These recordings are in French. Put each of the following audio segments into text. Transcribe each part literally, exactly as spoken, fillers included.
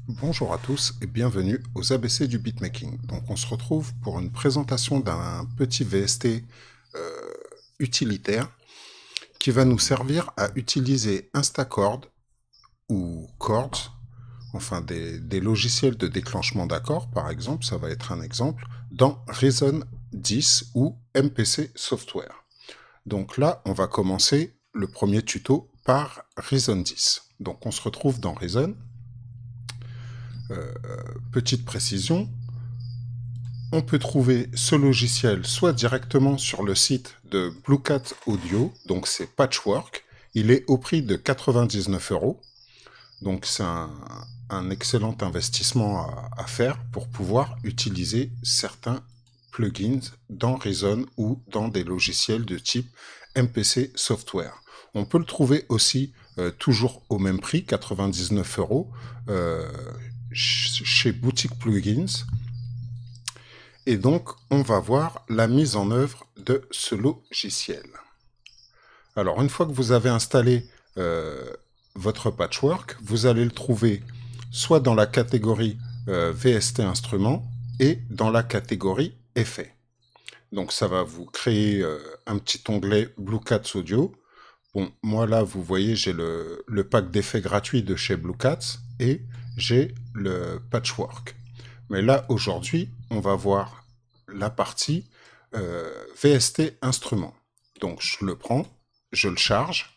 Bonjour à tous et bienvenue aux A B C du beatmaking. Donc on se retrouve pour une présentation d'un petit V S T euh, utilitaire qui va nous servir à utiliser Instachord ou Chords, enfin des, des logiciels de déclenchement d'accords par exemple, ça va être un exemple, dans Reason dix ou M P C Software. Donc là on va commencer le premier tuto par Reason dix. Donc on se retrouve dans Reason. Euh, petite précision, on peut trouver ce logiciel soit directement sur le site de Blue Cat Audio, donc c'est Patchwork. Il est au prix de quatre-vingt-dix-neuf euros. Donc c'est un, un excellent investissement à, à faire pour pouvoir utiliser certains plugins dans Reason ou dans des logiciels de type M P C Software. On peut le trouver aussi euh, toujours au même prix, quatre-vingt-dix-neuf euros, euh, chez Boutique Plugins. Et donc, on va voir la mise en œuvre de ce logiciel. Alors, une fois que vous avez installé euh, votre patchwork, vous allez le trouver soit dans la catégorie euh, V S T instruments et dans la catégorie effets. Donc, ça va vous créer euh, un petit onglet Blue Cat Audio. Bon, moi là, vous voyez, j'ai le, le pack d'effets gratuit de chez Blue Cat et j'ai le patchwork. Mais là, aujourd'hui, on va voir la partie euh, V S T instrument. Donc, je le prends, je le charge.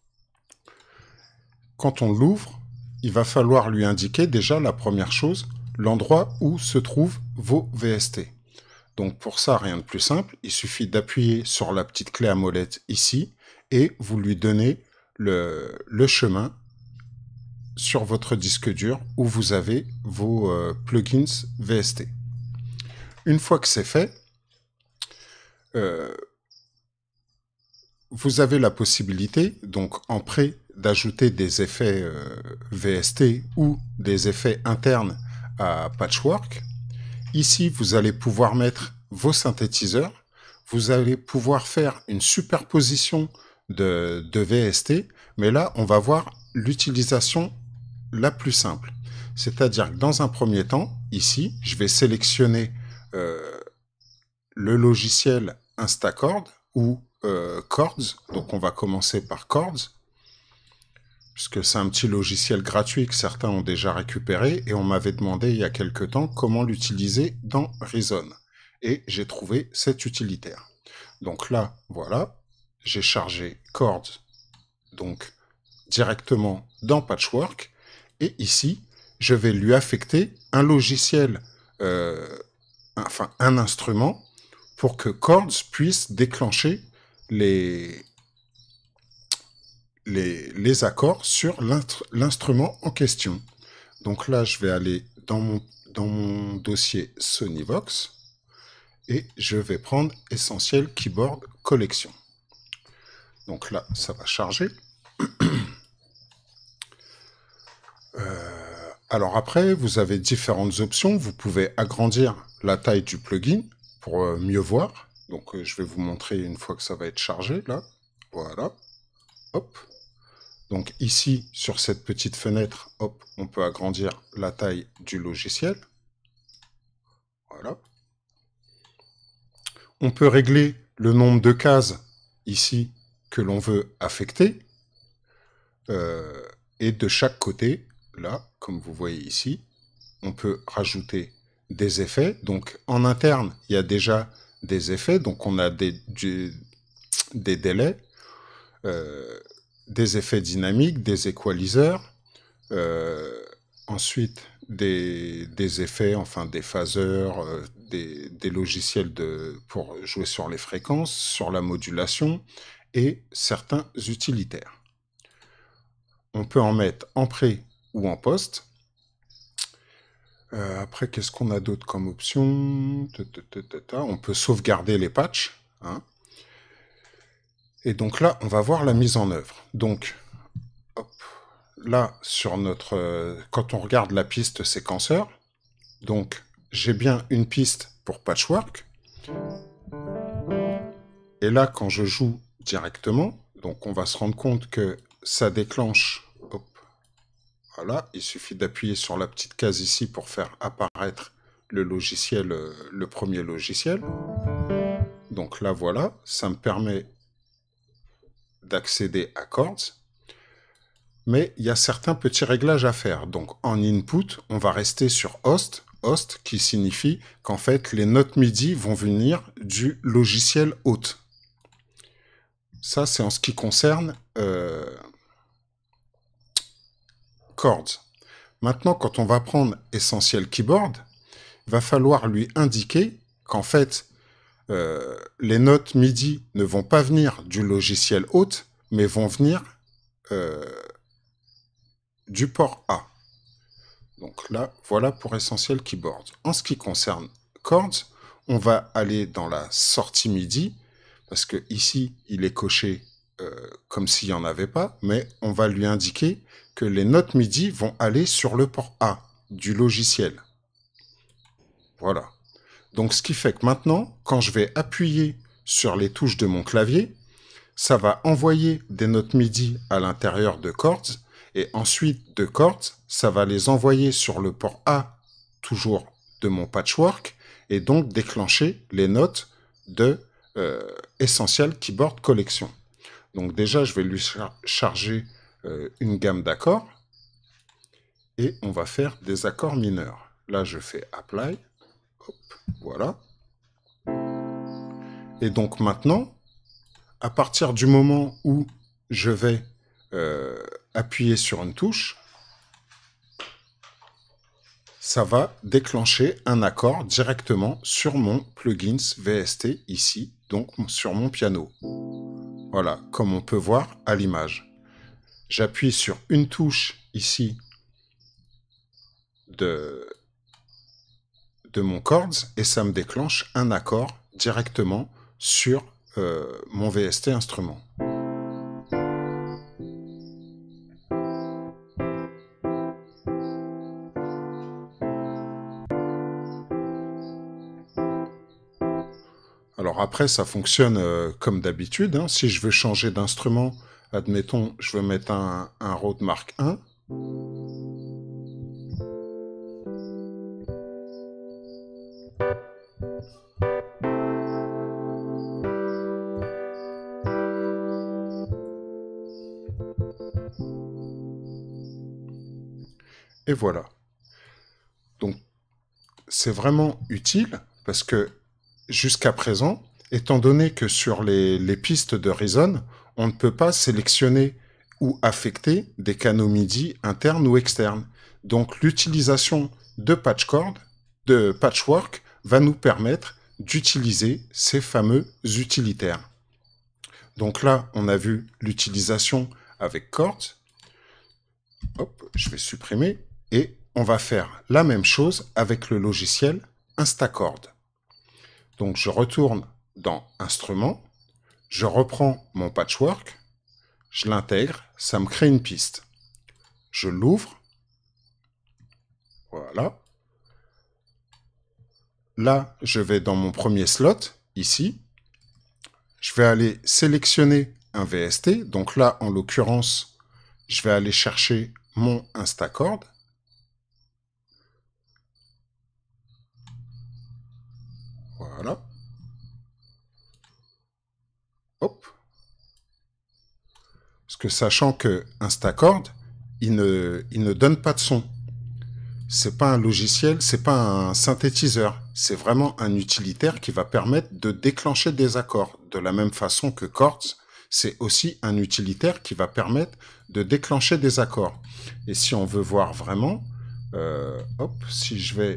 Quand on l'ouvre, il va falloir lui indiquer déjà la première chose, l'endroit où se trouvent vos V S T. Donc, pour ça, rien de plus simple, il suffit d'appuyer sur la petite clé à molette ici et vous lui donnez le, le chemin sur votre disque dur où vous avez vos euh, plugins V S T. Une fois que c'est fait, euh, vous avez la possibilité, donc en prêt, d'ajouter des effets euh, V S T ou des effets internes à Patchwork. Ici, vous allez pouvoir mettre vos synthétiseurs. Vous allez pouvoir faire une superposition de, de V S T, mais là, on va voir l'utilisation la plus simple. C'est-à-dire que dans un premier temps, ici, je vais sélectionner euh, le logiciel Instachord ou euh, Chords. Donc on va commencer par Chords, puisque c'est un petit logiciel gratuit que certains ont déjà récupéré, et on m'avait demandé il y a quelque temps comment l'utiliser dans Reason. Et j'ai trouvé cet utilitaire. Donc là, voilà, j'ai chargé Chords, donc directement dans Patchwork, et ici, je vais lui affecter un logiciel, euh, enfin un instrument, pour que Chords puisse déclencher les, les, les accords sur l'instrument en question. Donc là, je vais aller dans mon, dans mon dossier Sonyvox et je vais prendre Essentiel Keyboard Collection. Donc là, ça va charger. Euh, alors après, vous avez différentes options. Vous pouvez agrandir la taille du plugin pour euh, mieux voir. Donc euh, je vais vous montrer une fois que ça va être chargé, là. Voilà. Hop. Donc ici, sur cette petite fenêtre, hop, on peut agrandir la taille du logiciel. Voilà. On peut régler le nombre de cases, ici, que l'on veut affecter. Euh, et de chaque côté, là, comme vous voyez ici, on peut rajouter des effets. Donc en interne, il y a déjà des effets. Donc on a des, du, des délais, euh, des effets dynamiques, des équaliseurs, euh, ensuite des, des effets, enfin des phaseurs, euh, des, des logiciels de, pour jouer sur les fréquences, sur la modulation et certains utilitaires. On peut en mettre en pré ou en post. Euh, après, qu'est-ce qu'on a d'autre comme option? On peut sauvegarder les patchs. Hein. Et donc là, on va voir la mise en œuvre. Donc, hop, là, sur notre, euh, quand on regarde la piste séquenceur, donc j'ai bien une piste pour Patchwork. Et là, quand je joue directement, donc on va se rendre compte que ça déclenche. Hop, Voilà, il suffit d'appuyer sur la petite case ici pour faire apparaître le logiciel, euh, le premier logiciel. Donc là, voilà, ça me permet d'accéder à Chords. Mais il y a certains petits réglages à faire. Donc en input, on va rester sur host, host qui signifie qu'en fait, les notes MIDI vont venir du logiciel hôte. Ça, c'est en ce qui concerne euh, Chords. Maintenant, quand on va prendre Essential Keyboard, il va falloir lui indiquer qu'en fait, euh, les notes MIDI ne vont pas venir du logiciel hôte, mais vont venir euh, du port A. Donc là, voilà pour Essential Keyboard. En ce qui concerne Chords, on va aller dans la sortie MIDI, parce que ici, il est coché euh, comme s'il n'y en avait pas, mais on va lui indiquer que les notes MIDI vont aller sur le port A du logiciel. Voilà. Donc ce qui fait que maintenant, quand je vais appuyer sur les touches de mon clavier, ça va envoyer des notes MIDI à l'intérieur de Chords, et ensuite de Chords, ça va les envoyer sur le port A, toujours de mon patchwork, et donc déclencher les notes de euh, Essential Keyboard Collection. Donc déjà, je vais lui char charger euh, une gamme d'accords, et on va faire des accords mineurs. Là, je fais Apply, hop, voilà. Et donc maintenant, à partir du moment où je vais euh, appuyer sur une touche, ça va déclencher un accord directement sur mon plugins V S T ici, donc sur mon piano. Voilà, comme on peut voir à l'image. J'appuie sur une touche ici de, de mon Chords et ça me déclenche un accord directement sur euh, mon V S T instrument. Alors après, ça fonctionne euh, comme d'habitude. Hein. Si je veux changer d'instrument, admettons, je veux mettre un, un Rode Mark un. Et voilà. Donc, c'est vraiment utile parce que jusqu'à présent, étant donné que sur les, les pistes de Reason, on ne peut pas sélectionner ou affecter des canaux MIDI internes ou externes. Donc l'utilisation de patchcord, de patchwork, va nous permettre d'utiliser ces fameux utilitaires. Donc là, on a vu l'utilisation avec Chords. Hop, je vais supprimer. Et on va faire la même chose avec le logiciel Instachord. Donc je retourne dans Instruments, je reprends mon patchwork, je l'intègre, ça me crée une piste. Je l'ouvre. Voilà. Là, je vais dans mon premier slot, ici. Je vais aller sélectionner un V S T. Donc là, en l'occurrence, je vais aller chercher mon Instachord. Voilà. Hop. Parce que sachant que Instachord, il ne, il ne donne pas de son. C'est pas un logiciel, c'est pas un synthétiseur. C'est vraiment un utilitaire qui va permettre de déclencher des accords. De la même façon que Chords, c'est aussi un utilitaire qui va permettre de déclencher des accords. Et si on veut voir vraiment, euh, hop, si je vais...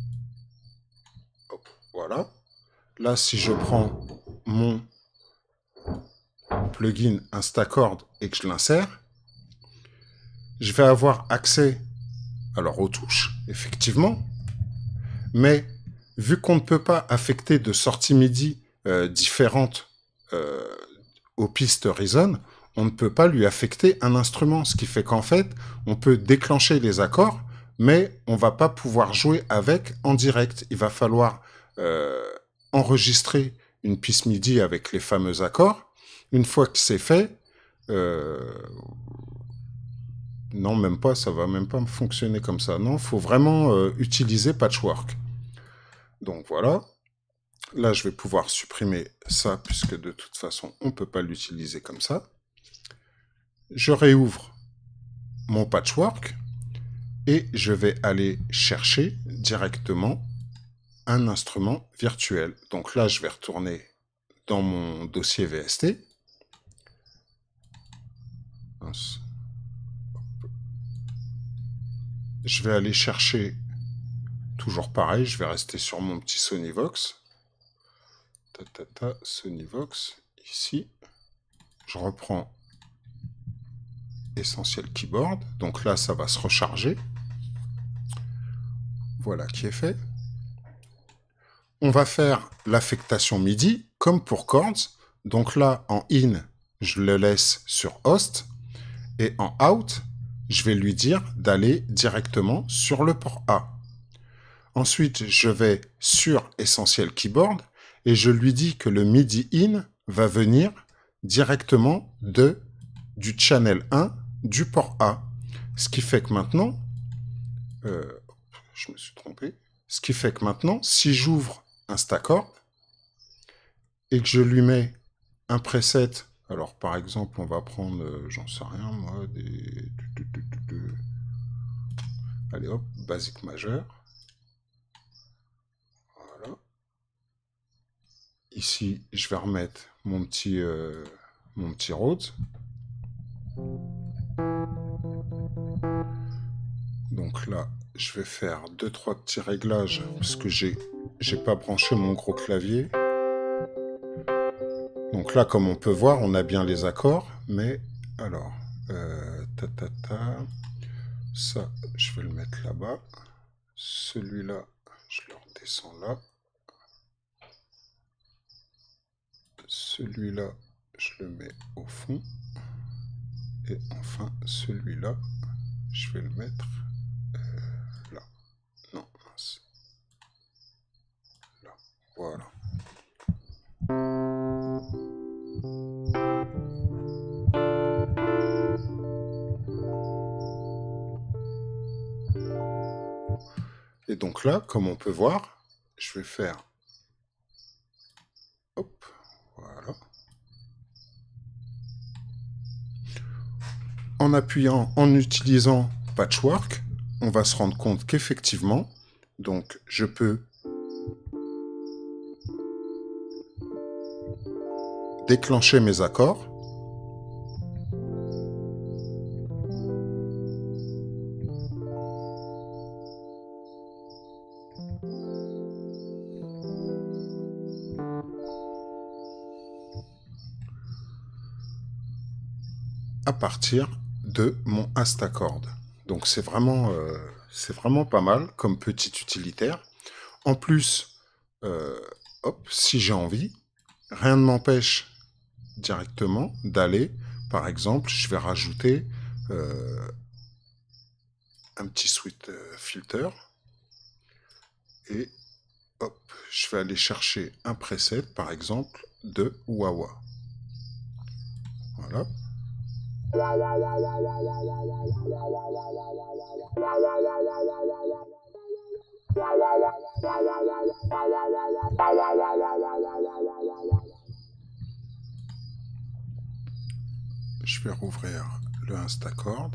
Hop, voilà. Là, si je prends mon plugin Instachord et que je l'insère, je vais avoir accès alors aux touches, effectivement, mais vu qu'on ne peut pas affecter de sorties MIDI euh, différentes euh, aux pistes Reason, on ne peut pas lui affecter un instrument, ce qui fait qu'en fait, on peut déclencher les accords, mais on ne va pas pouvoir jouer avec en direct. Il va falloir euh, enregistrer une piste MIDI avec les fameux accords. Une fois que c'est fait, euh, Non, même pas, ça va même pas fonctionner comme ça. Non, il faut vraiment euh, utiliser Patchwork. Donc voilà. Là, je vais pouvoir supprimer ça, puisque de toute façon, on ne peut pas l'utiliser comme ça. Je réouvre mon Patchwork et je vais aller chercher directement un instrument virtuel. Donc là, je vais retourner dans mon dossier V S T. Je vais aller chercher, toujours pareil, je vais rester sur mon petit Sonyvox. Ta, ta, ta, Sonyvox, ici. Je reprends Essentiel Keyboard. Donc là, ça va se recharger. Voilà qui est fait. On va faire l'affectation MIDI, comme pour Chords. Donc là, en In, je le laisse sur Host. Et en Out, je vais lui dire d'aller directement sur le port A. Ensuite, je vais sur Essentiel Keyboard et je lui dis que le MIDI In va venir directement de, du channel un du port A. Ce qui fait que maintenant, euh, je me suis trompé, ce qui fait que maintenant, si j'ouvre Instacord et que je lui mets un preset, alors par exemple, on va prendre, euh, j'en sais rien moi, des... Allez hop, basique majeur. Voilà. Ici, je vais remettre mon petit, euh, mon petit Rhodes. Donc là, je vais faire deux trois petits réglages parce que j'ai j'ai pas branché mon gros clavier. Donc là, comme on peut voir, on a bien les accords, mais alors, euh, ta ta ta, ça, je vais le mettre là-bas. Celui-là, je le redescends là. Celui-là, je le mets au fond. Et enfin, celui-là, je vais le mettre euh, là. Non, mince. Là, voilà. Et donc là, comme on peut voir, je vais faire... Hop, voilà. En appuyant, en utilisant Patchwork, on va se rendre compte qu'effectivement, donc je peux déclencher mes accords. À partir de mon Instacord. Donc c'est vraiment, euh, c'est vraiment pas mal comme petit utilitaire. En plus, euh, hop, si j'ai envie, rien ne m'empêche directement d'aller, par exemple, je vais rajouter euh, un petit sweet euh, filter et hop, je vais aller chercher un preset, par exemple, de Wah-Wah. Voilà. Je vais rouvrir le Instacord.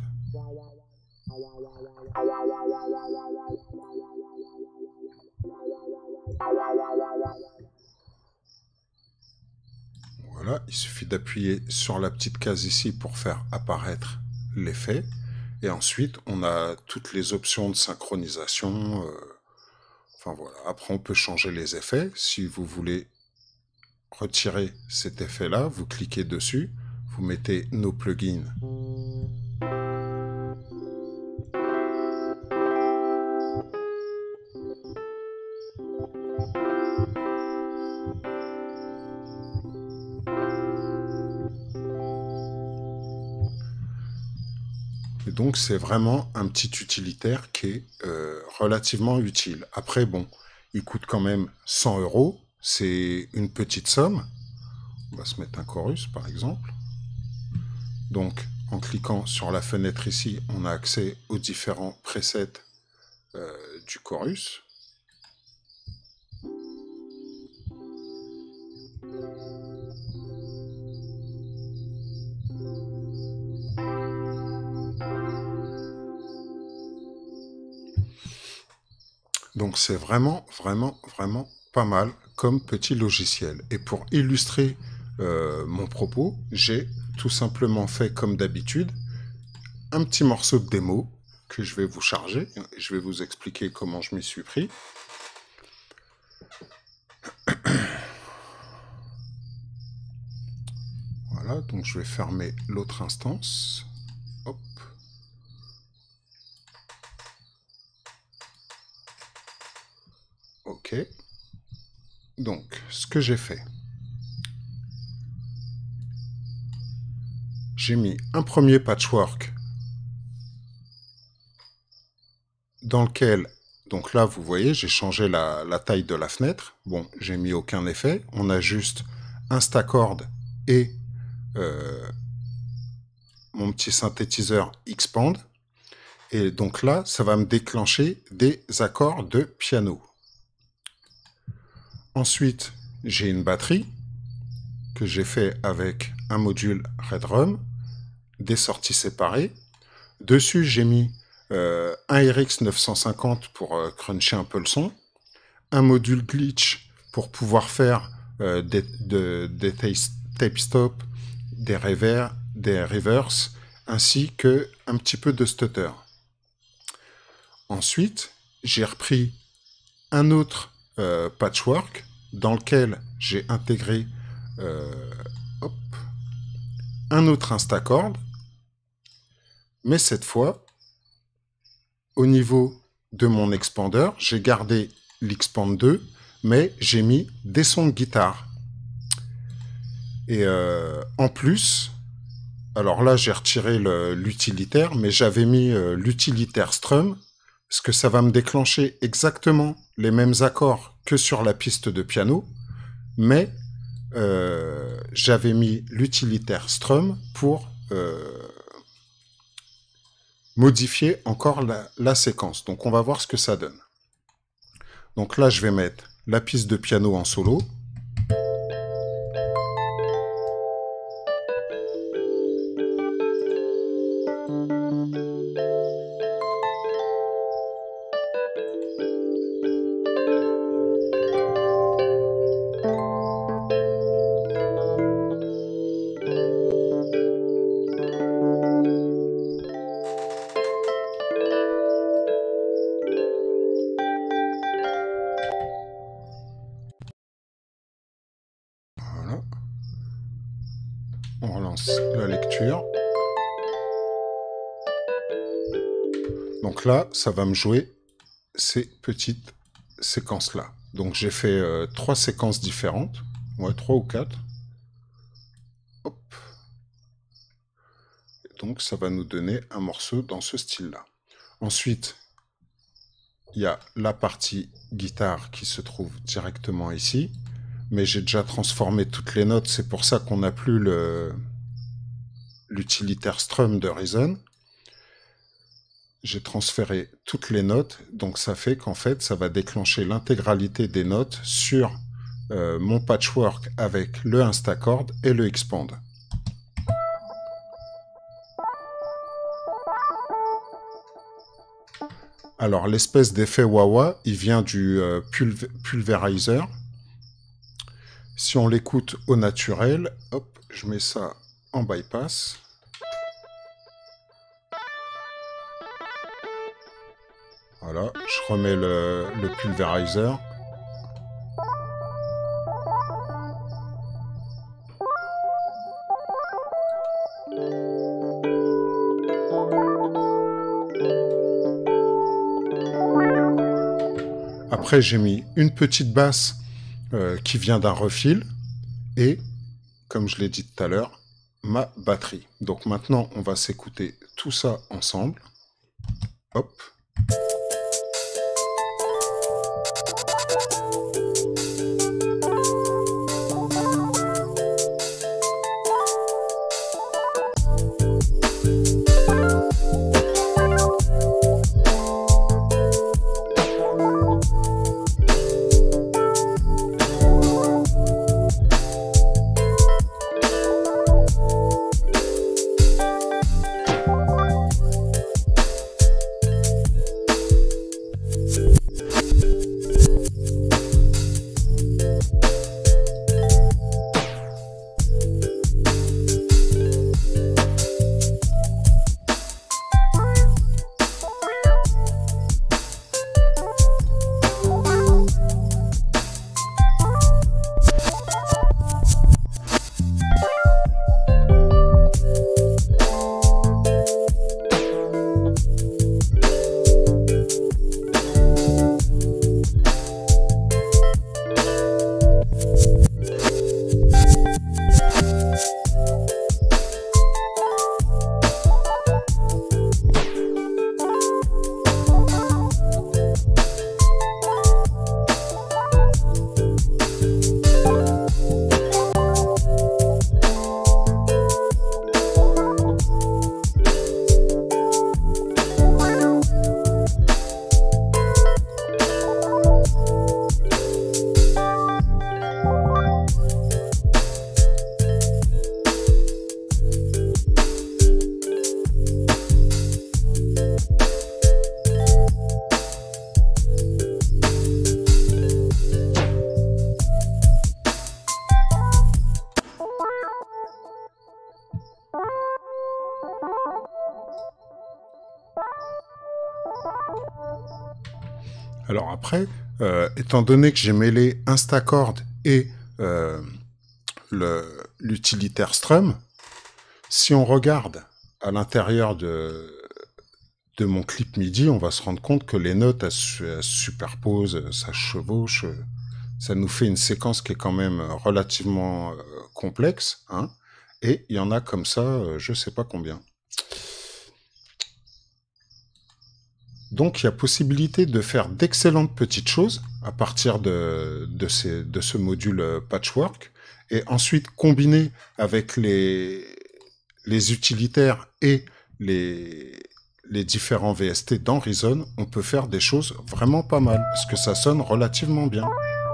Voilà, il suffit d'appuyer sur la petite case ici pour faire apparaître l'effet. Et ensuite, on a toutes les options de synchronisation. Euh, enfin voilà, après on peut changer les effets. Si vous voulez retirer cet effet-là, vous cliquez dessus, vous mettez No plugins. Et donc c'est vraiment un petit utilitaire qui est euh, relativement utile. Après bon, il coûte quand même cent euros, c'est une petite somme. On va se mettre un chorus par exemple. Donc en cliquant sur la fenêtre ici, on a accès aux différents presets euh, du chorus. Donc c'est vraiment, vraiment, vraiment pas mal comme petit logiciel. Et pour illustrer euh, mon propos, j'ai tout simplement fait comme d'habitude un petit morceau de démo que je vais vous charger. Je vais vous expliquer comment je m'y suis pris. Voilà, donc je vais fermer l'autre instance. Hop. Ok. Donc, ce que j'ai fait, j'ai mis un premier patchwork dans lequel, donc là, vous voyez, j'ai changé la, la taille de la fenêtre. Bon, j'ai mis aucun effet. On a juste Instacord et euh, mon petit synthétiseur Xpand. Et donc là, ça va me déclencher des accords de piano. Ensuite, j'ai une batterie que j'ai fait avec un module Redrum, des sorties séparées. Dessus, j'ai mis euh, un R X neuf cent cinquante pour euh, cruncher un peu le son, un module glitch pour pouvoir faire euh, des, de, des tape stop, des revers, des reverse, ainsi que un petit peu de stutter. Ensuite, j'ai repris un autre euh, patchwork dans lequel j'ai intégré euh, hop, un autre Instacord, mais cette fois, au niveau de mon expander, j'ai gardé l'Xpand deux, mais j'ai mis des sons de guitare. Et euh, en plus, alors là j'ai retiré l'utilitaire, mais j'avais mis euh, l'utilitaire Strum, parce que ça va me déclencher exactement les mêmes accords que sur la piste de piano, mais euh, j'avais mis l'utilitaire Strum pour euh, modifier encore la, la séquence. Donc on va voir ce que ça donne. Donc là je vais mettre la piste de piano en solo. Voilà. On relance la lecture. Donc là, ça va me jouer ces petites séquences-là. Donc j'ai fait euh, trois séquences différentes. Ouais, trois ou quatre. Hop. Et donc ça va nous donner un morceau dans ce style-là. Ensuite, il y a la partie guitare qui se trouve directement ici. Mais j'ai déjà transformé toutes les notes. C'est pour ça qu'on n'a plus le l'utilitaire Strum de Reason. J'ai transféré toutes les notes, donc ça fait qu'en fait, ça va déclencher l'intégralité des notes sur euh, mon patchwork avec le Instacord et le Xpand. Alors, l'espèce d'effet wah-wah, il vient du euh, pulv pulverizer. Si on l'écoute au naturel, hop, je mets ça en bypass. Voilà, je remets le, le pulverizer. Après, j'ai mis une petite basse euh, qui vient d'un refil et, comme je l'ai dit tout à l'heure, ma batterie. Donc maintenant, on va s'écouter tout ça ensemble. Hop. Alors après, euh, étant donné que j'ai mêlé Instacord et euh, l'utilitaire Strum, si on regarde à l'intérieur de, de mon clip MIDI, on va se rendre compte que les notes elles, elles se superposent, ça chevauche, ça nous fait une séquence qui est quand même relativement euh, complexe, hein, et il y en a comme ça, euh, je sais pas combien. Donc il y a possibilité de faire d'excellentes petites choses à partir de, de, ces, de ce module Patchwork, et ensuite combiner avec les, les utilitaires et les, les différents V S T dans Reason, on peut faire des choses vraiment pas mal, parce que ça sonne relativement bien.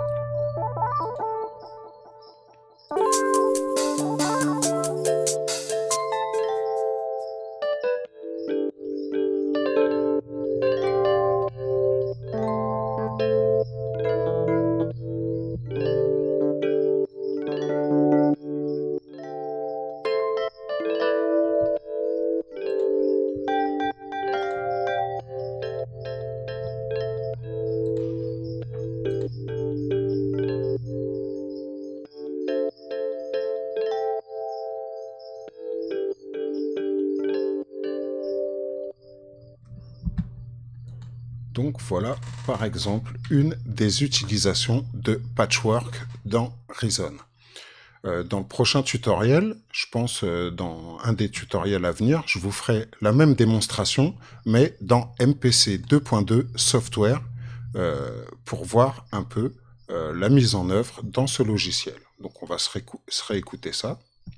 Donc voilà, par exemple, une des utilisations de Patchwork dans Reason. Euh, dans le prochain tutoriel, je pense euh, dans un des tutoriels à venir, je vous ferai la même démonstration, mais dans M P C deux point deux Software, euh, pour voir un peu euh, la mise en œuvre dans ce logiciel. Donc on va se, réécou se réécouter ça.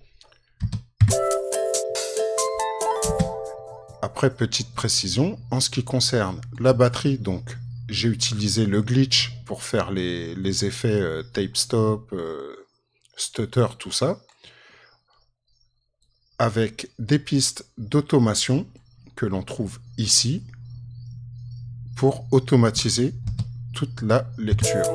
Après, petite précision, en ce qui concerne la batterie, donc j'ai utilisé le glitch pour faire les, les effets euh, tape stop, euh, stutter, tout ça, avec des pistes d'automation que l'on trouve ici pour automatiser toute la lecture.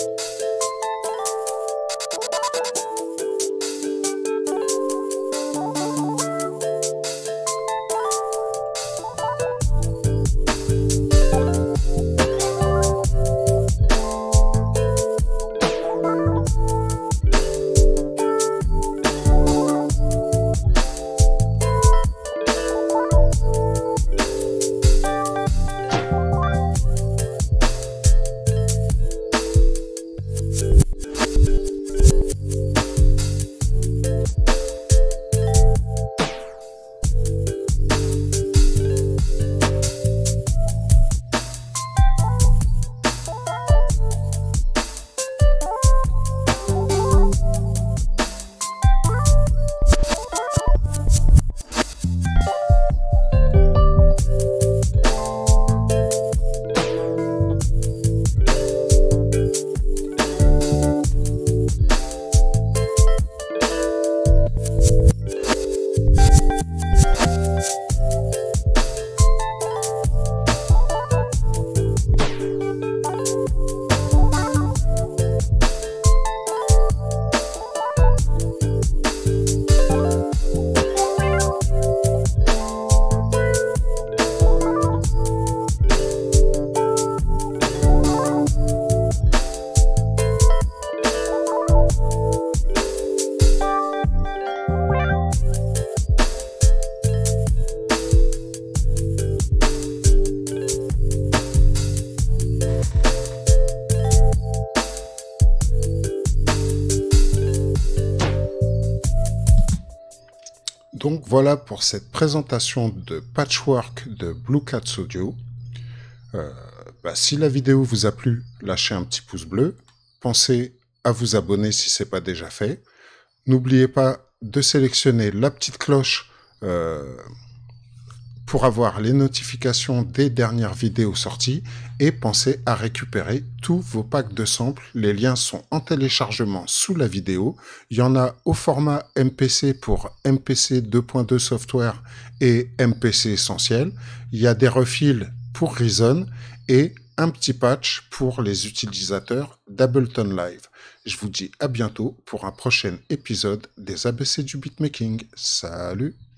Donc voilà pour cette présentation de Patchwork de Blue Cats Audio. Euh, bah, si la vidéo vous a plu, lâchez un petit pouce bleu. Pensez à vous abonner si ce n'est pas déjà fait. N'oubliez pas de sélectionner la petite cloche euh, pour avoir les notifications des dernières vidéos sorties, et pensez à récupérer tous vos packs de samples. Les liens sont en téléchargement sous la vidéo. Il y en a au format M P C pour M P C deux point deux Software et M P C Essentiel. Il y a des refils pour Reason et un petit patch pour les utilisateurs d'Ableton Live. Je vous dis à bientôt pour un prochain épisode des A B C du beatmaking. Salut!